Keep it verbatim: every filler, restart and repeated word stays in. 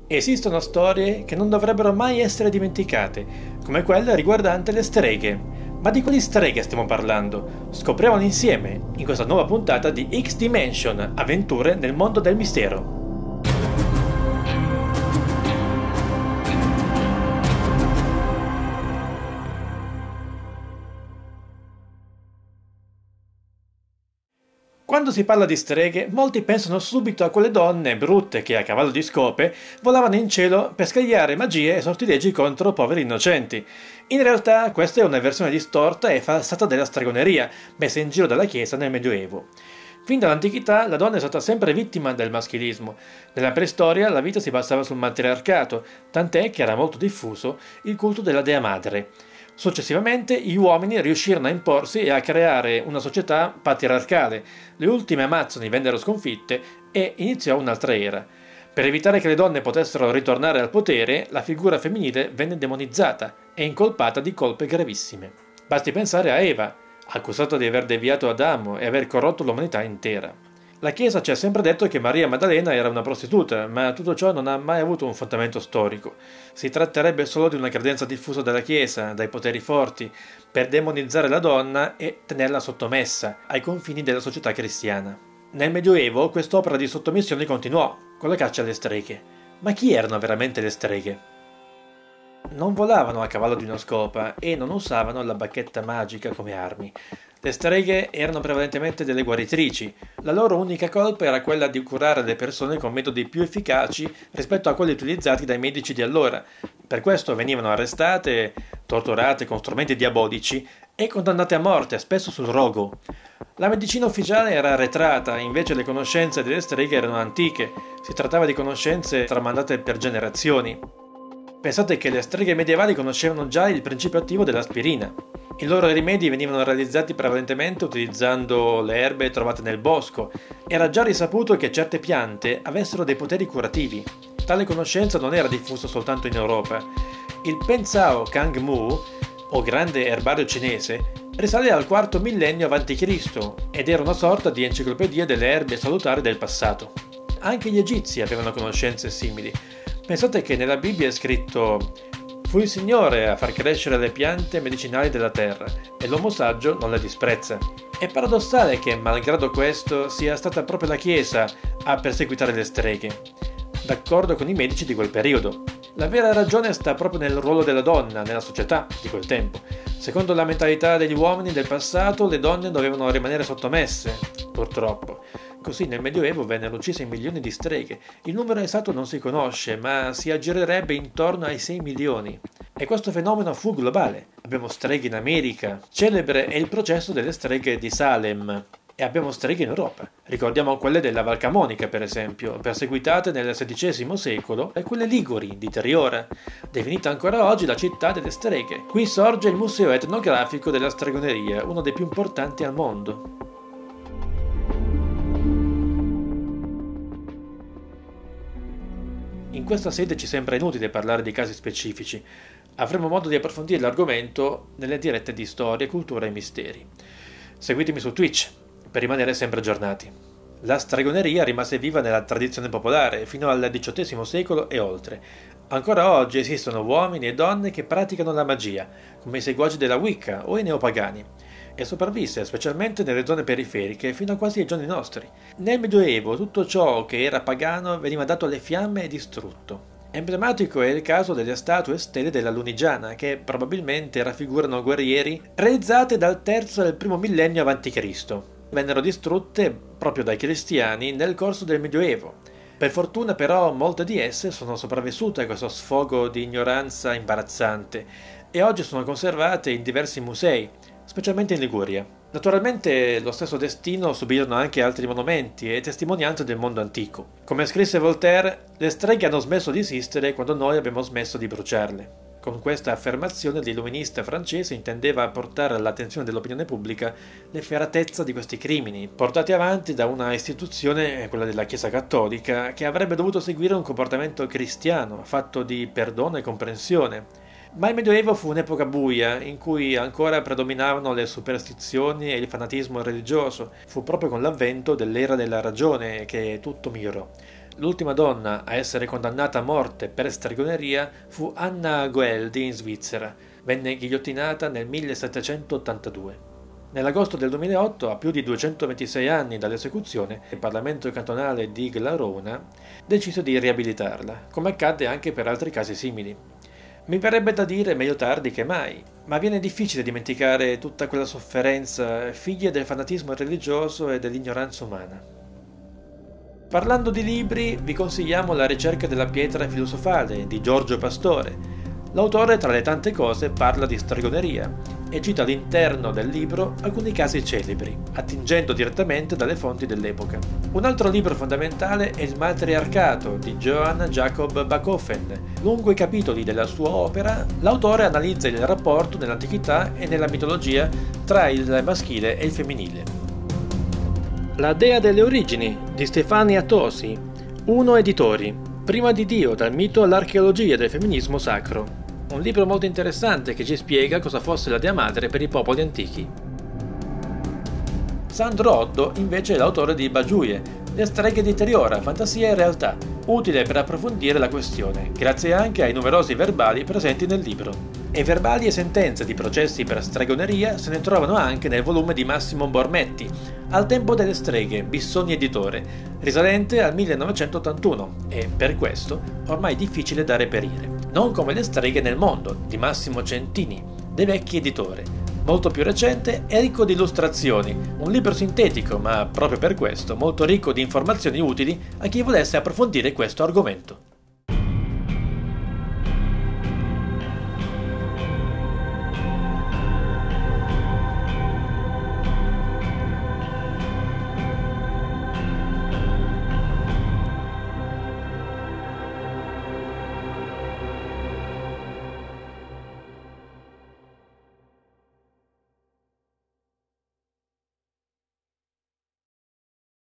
Esistono storie che non dovrebbero mai essere dimenticate, come quella riguardante le streghe. Ma di quali streghe stiamo parlando? Scopriamolo insieme in questa nuova puntata di X-Dimension, avventure nel mondo del mistero. Quando si parla di streghe, molti pensano subito a quelle donne brutte che a cavallo di scope volavano in cielo per scagliare magie e sortilegi contro poveri innocenti. In realtà questa è una versione distorta e falsata della stregoneria, messa in giro dalla Chiesa nel Medioevo. Fin dall'antichità la donna è stata sempre vittima del maschilismo. Nella preistoria la vita si basava sul matriarcato, tant'è che era molto diffuso il culto della Dea Madre. Successivamente gli uomini riuscirono a imporsi e a creare una società patriarcale. Le ultime Amazzoni vennero sconfitte e iniziò un'altra era. Per evitare che le donne potessero ritornare al potere, la figura femminile venne demonizzata e incolpata di colpe gravissime. Basti pensare a Eva, accusata di aver deviato Adamo e aver corrotto l'umanità intera. La Chiesa ci ha sempre detto che Maria Maddalena era una prostituta, ma tutto ciò non ha mai avuto un fondamento storico. Si tratterebbe solo di una credenza diffusa dalla Chiesa, dai poteri forti, per demonizzare la donna e tenerla sottomessa ai confini della società cristiana. Nel Medioevo quest'opera di sottomissione continuò, con la caccia alle streghe. Ma chi erano veramente le streghe? Non volavano a cavallo di una scopa e non usavano la bacchetta magica come armi. Le streghe erano prevalentemente delle guaritrici. La loro unica colpa era quella di curare le persone con metodi più efficaci rispetto a quelli utilizzati dai medici di allora. Per questo venivano arrestate, torturate con strumenti diabolici e condannate a morte, spesso sul rogo. La medicina ufficiale era arretrata, invece le conoscenze delle streghe erano antiche. Si trattava di conoscenze tramandate per generazioni. Pensate che le streghe medievali conoscevano già il principio attivo dell'aspirina. I loro rimedi venivano realizzati prevalentemente utilizzando le erbe trovate nel bosco. Era già risaputo che certe piante avessero dei poteri curativi. Tale conoscenza non era diffusa soltanto in Europa. Il Pensao Kang Mu, o grande erbario cinese, risale al quarto millennio avanti Cristo ed era una sorta di enciclopedia delle erbe salutari del passato. Anche gli egizi avevano conoscenze simili. Pensate che nella Bibbia è scritto: «Fu il Signore a far crescere le piante medicinali della terra, e l'uomo saggio non le disprezza». È paradossale che, malgrado questo, sia stata proprio la Chiesa a perseguitare le streghe, d'accordo con i medici di quel periodo. La vera ragione sta proprio nel ruolo della donna nella società di quel tempo. Secondo la mentalità degli uomini del passato, le donne dovevano rimanere sottomesse, purtroppo. Così nel Medioevo vennero uccise milioni di streghe. Il numero esatto non si conosce, ma si aggirerebbe intorno ai sei milioni. E questo fenomeno fu globale. Abbiamo streghe in America. Celebre è il processo delle streghe di Salem. E abbiamo streghe in Europa. Ricordiamo quelle della Val Camonica, per esempio, perseguitate nel sedicesimo secolo, e quelle liguri di Triora, definita ancora oggi la città delle streghe. Qui sorge il Museo etnografico della stregoneria, uno dei più importanti al mondo. In questa sede ci sembra inutile parlare di casi specifici. Avremo modo di approfondire l'argomento nelle dirette di storia, cultura e misteri. Seguitemi su Twitch per rimanere sempre aggiornati. La stregoneria rimase viva nella tradizione popolare fino al diciottesimo secolo e oltre. Ancora oggi esistono uomini e donne che praticano la magia, come i seguaci della Wicca o i neopagani, e sopravvisse specialmente nelle zone periferiche fino a quasi ai giorni nostri. Nel Medioevo tutto ciò che era pagano veniva dato alle fiamme e distrutto. Emblematico è il caso delle statue e stele della Lunigiana, che probabilmente raffigurano guerrieri realizzate dal terzo al primo millennio avanti Cristo. Vennero distrutte proprio dai cristiani nel corso del Medioevo. Per fortuna però molte di esse sono sopravvissute a questo sfogo di ignoranza imbarazzante e oggi sono conservate in diversi musei, specialmente in Liguria. Naturalmente lo stesso destino subirono anche altri monumenti e testimonianze del mondo antico. Come scrisse Voltaire, le streghe hanno smesso di esistere quando noi abbiamo smesso di bruciarle. Con questa affermazione l'illuminista francese intendeva portare all'attenzione dell'opinione pubblica l'efferatezza di questi crimini, portati avanti da una istituzione, quella della Chiesa Cattolica, che avrebbe dovuto seguire un comportamento cristiano, fatto di perdono e comprensione. Ma il Medioevo fu un'epoca buia, in cui ancora predominavano le superstizioni e il fanatismo religioso. Fu proprio con l'avvento dell'era della ragione che tutto migliorò. L'ultima donna a essere condannata a morte per stregoneria fu Anna Goeldi in Svizzera. Venne ghigliottinata nel millesettecentottantadue. Nell'agosto del duemilaotto, a più di duecentoventisei anni dall'esecuzione, il Parlamento cantonale di Glarona decise di riabilitarla, come accadde anche per altri casi simili. Mi verrebbe da dire meglio tardi che mai, ma viene difficile dimenticare tutta quella sofferenza figlia del fanatismo religioso e dell'ignoranza umana. Parlando di libri, vi consigliamo La ricerca della pietra filosofale di Giorgio Pastore. L'autore, tra le tante cose, parla di stregoneria e cita all'interno del libro alcuni casi celebri, attingendo direttamente dalle fonti dell'epoca. Un altro libro fondamentale è Il Matriarcato di Johann Jacob Bachofen. Lungo i capitoli della sua opera, l'autore analizza il rapporto nell'antichità e nella mitologia tra il maschile e il femminile. La Dea delle origini di Stefania Tosi, Uno Editori, Prima di Dio, dal mito all'archeologia del femminismo sacro. Un libro molto interessante che ci spiega cosa fosse la Dea Madre per i popoli antichi. Sandro Oddo invece è l'autore di Bagiuje, Le streghe di Teriora, fantasia e realtà, utile per approfondire la questione, grazie anche ai numerosi verbali presenti nel libro. E verbali e sentenze di processi per stregoneria se ne trovano anche nel volume di Massimo Bormetti, Al tempo delle streghe, Bissoni editore, risalente al millenovecentottantuno e, per questo, ormai difficile da reperire. Non come Le streghe nel mondo, di Massimo Centini, De Vecchi editore, molto più recente e ricco di illustrazioni, un libro sintetico ma proprio per questo molto ricco di informazioni utili a chi volesse approfondire questo argomento.